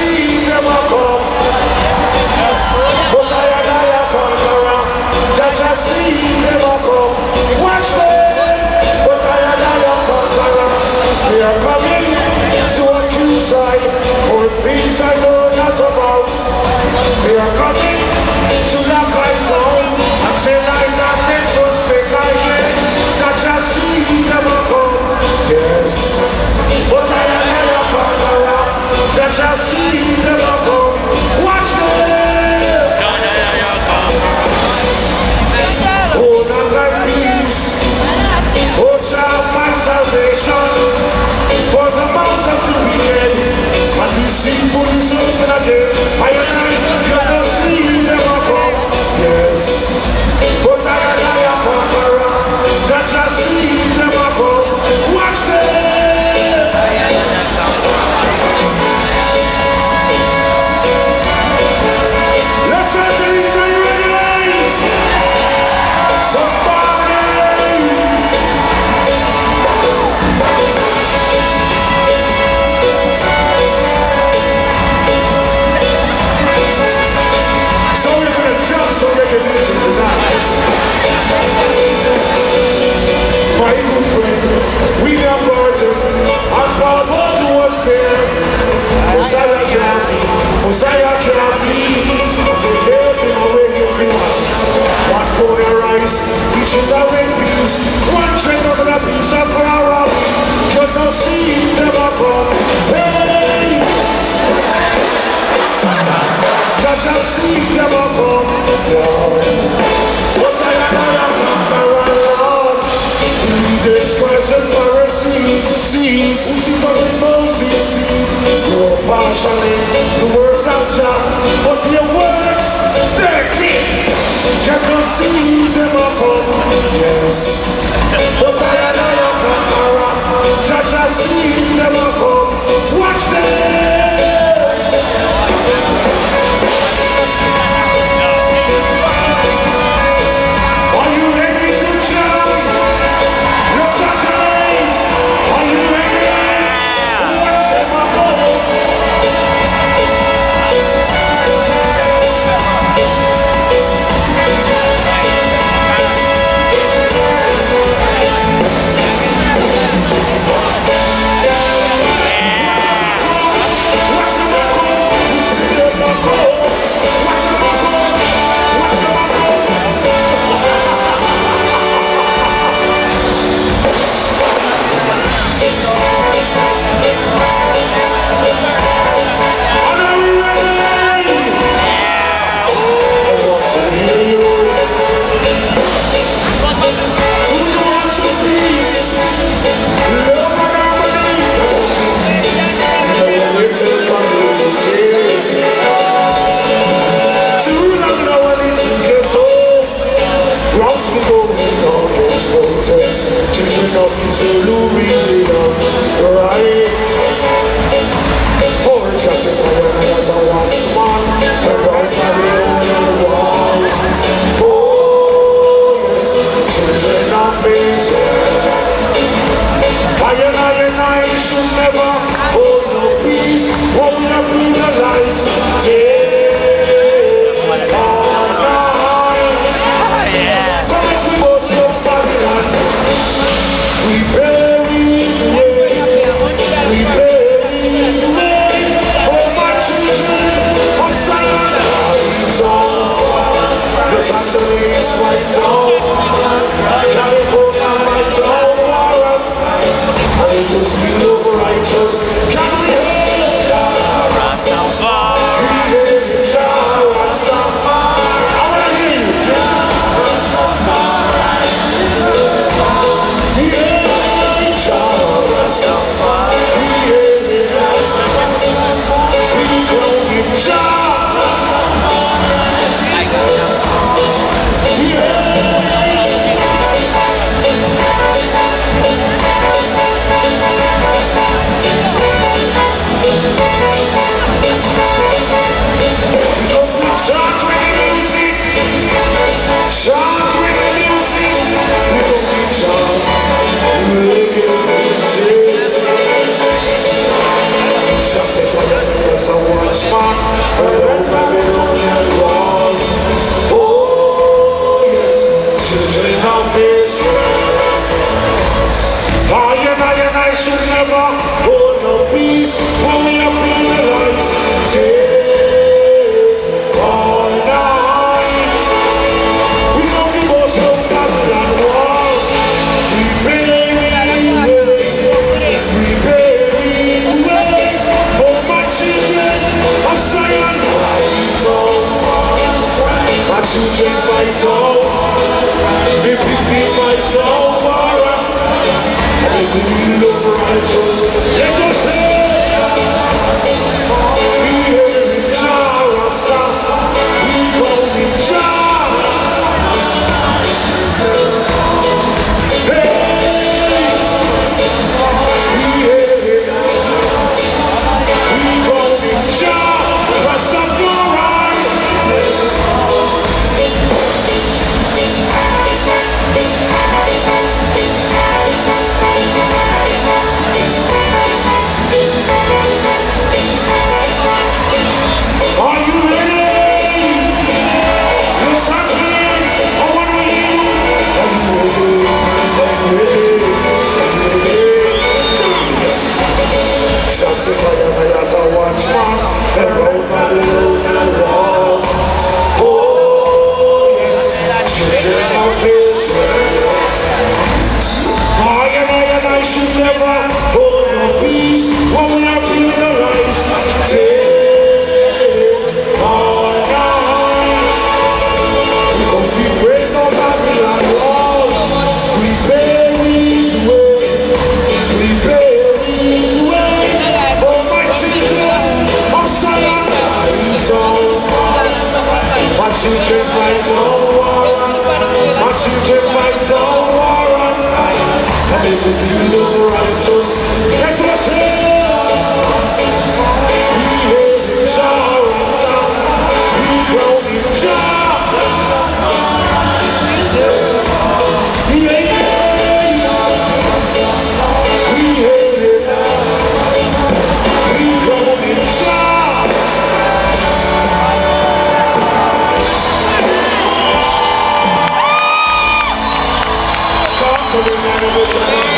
see them a come. But I and I conqueror. Jaja see them a come. Watch them. But I and I conqueror. They are coming to accuse I for things I know not about. They are coming to knock I down and say like that they suspect I get. Jaja see them a come. Yes. But I and I conqueror. Jaja see them a come. Watch them. Hold on thy peace. Oh child, my salvation. For the mouth of the wicked and the sinful is open again. I cannot see them a come. Yes. But I and I a conqueror. Jaja see them a come. Watch them. Let's actually say ready. Somebody. So we're gonna jump some reggae music tonight. My good friend, William Gordon, and Paul Walker was there. Messiah Gavi, they gave him away every once. One corner rice, each in the red peas, one trend of a piece of flour. You don't see them a come. Hey! Jaja see them a come. But I am conqueror. Leaders, scribes and Pharisees, but with Moses seed. No partially the words of John, but their works, dirty. Cannot see them a come. Yes. But I am conqueror. Jaja see them a come. Watch them. Are you ready to jump? Your Saturdays. Are you ready? Watch them a come. down Babylonian walls. Oh yes, children of Israel. I should never hold no peace when we are being arise. Take all night. Because we break no Babylon walls. Prepare me the way. Prepare me the way. For my children of Zion. My children fight on war. My children fight on war. And it will be no righteous. Let us hear. We hear Jah. We grow in Jah. We hear. We grow in Jah. Come to the man of the